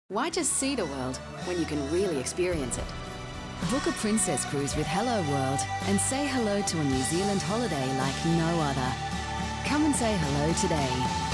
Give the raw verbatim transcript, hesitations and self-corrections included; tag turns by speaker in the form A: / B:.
A: Why just see the world when you can really experience it? Book a princess cruise with Hello World and say hello to a New Zealand holiday like no other. Come and say hello today.